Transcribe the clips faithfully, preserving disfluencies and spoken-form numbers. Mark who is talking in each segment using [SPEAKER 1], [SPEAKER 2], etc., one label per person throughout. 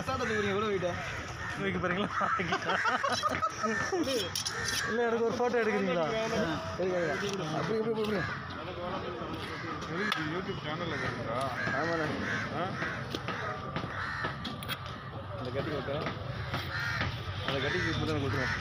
[SPEAKER 1] அசாதத்துக்கு எவ்வளோ வீட்டை
[SPEAKER 2] வைக்க போறீங்களா? இல்லை எனக்கு ஒரு ஃபோட்டோ எடுக்கிறீங்களா?
[SPEAKER 1] அப்படி எப்படி போடுங்க
[SPEAKER 3] யூடியூப் சேனலில் இருக்குங்களா?
[SPEAKER 1] ஆமாண்ணே.
[SPEAKER 3] அந்த கட்டி வைக்க
[SPEAKER 1] அந்த கட்டிக்கு முதல்ல கொடுத்துருவோம்.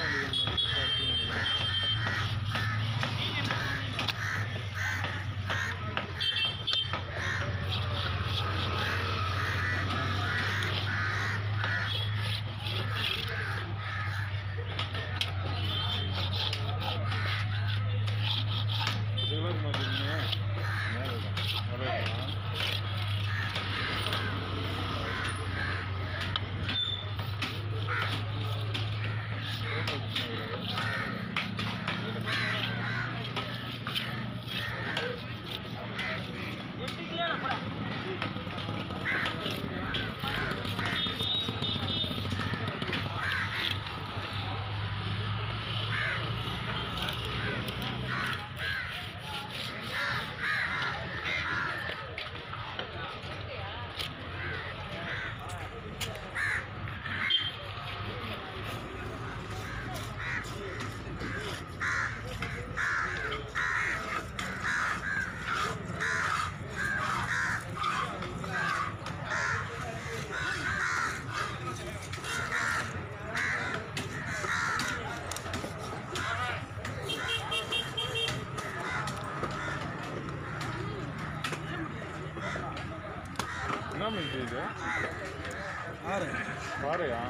[SPEAKER 3] என்ன மீன் இது?
[SPEAKER 1] ஆறு
[SPEAKER 3] பாறையா?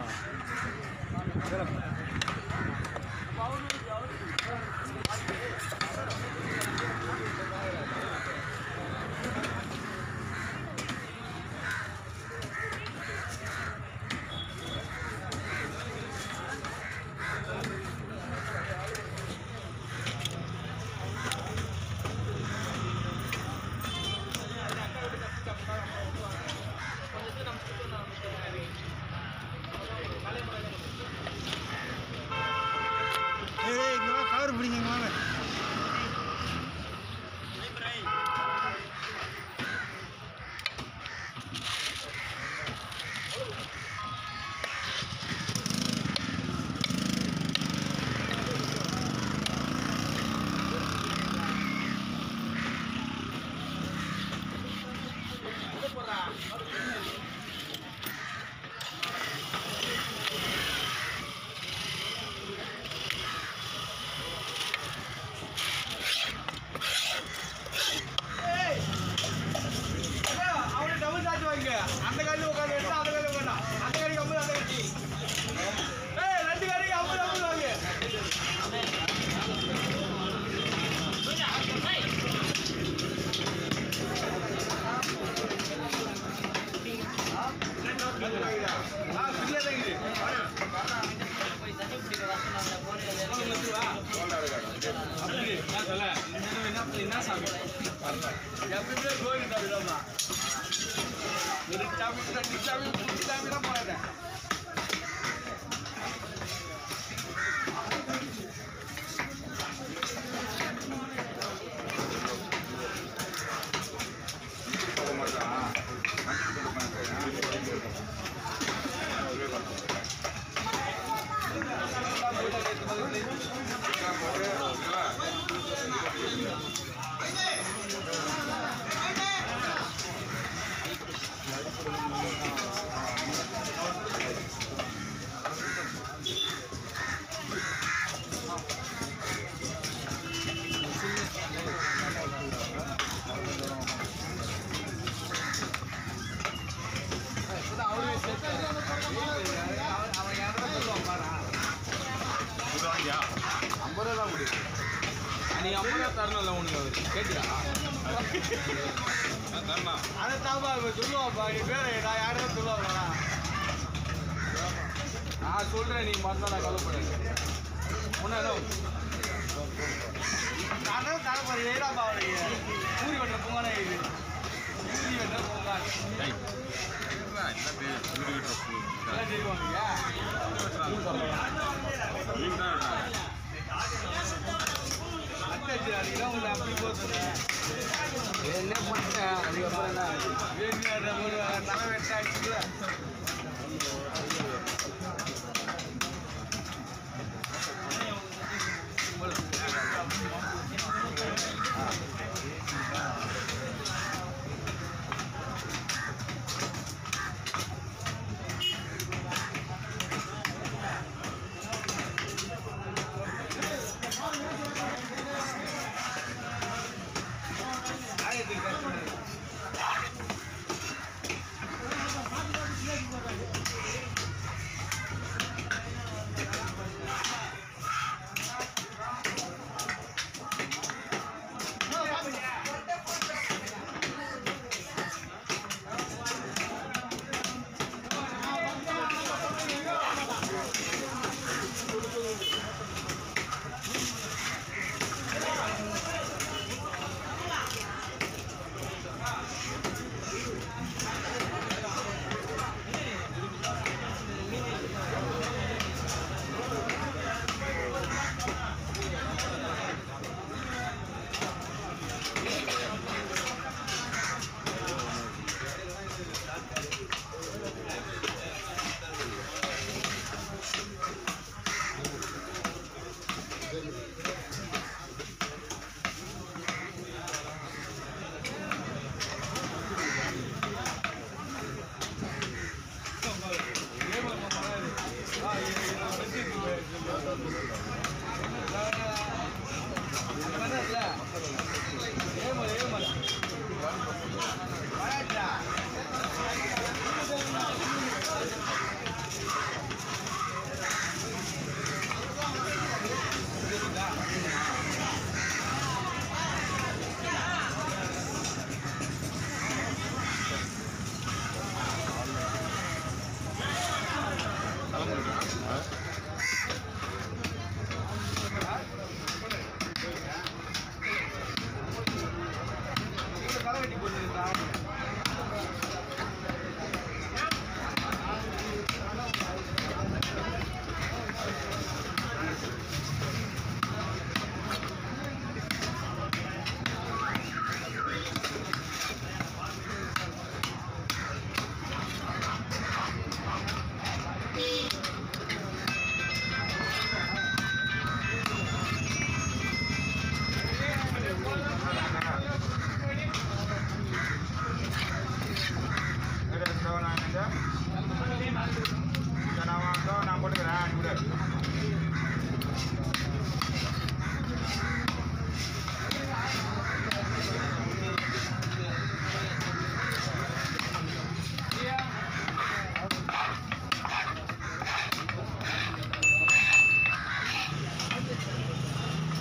[SPEAKER 1] கவர் பிடிங்க வாங்க. அந்த காலையில் உட்காந்து எடுத்து அந்த காலையில் உட்காண்டா அந்த காலைக்கு ஐம்பது அந்த கட்சி ஏய் ரெண்டு காலைக்கு ஐம்பது ஐம்பது வாங்க. என்ன சாமி எப்பயுமே கோயில் தவிரமா ஒரு சாமி ரெண்டு சாமி மூணு சாமி தான் போறேன். ஐம்பது ரூபா தான் முடியும். நீ ஐம்பது ரூபா தரணும்ல உனக்கு அவர் கேட்டுடா தரணும். அதை தாப்பா சொல்லுவாப்பா நீ பேர் நான் யாரும் சொல்லுவாங்களா? நான் சொல்கிறேன் நீ மறந்தா நான் கவலைப்படுறேன். ஒன்றும் நான் தரப்போறேன் ஏதாப்பா அவனுக்கு பூரி வெட்டுற பூங்கானே இது பூரி வெட்டுற பூங்கான் அப்படி போதும் என்ன பண்ணேன் அதுக்கப்புறம் என்ன தலை வெட்டாச்சு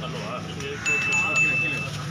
[SPEAKER 1] வரலவா?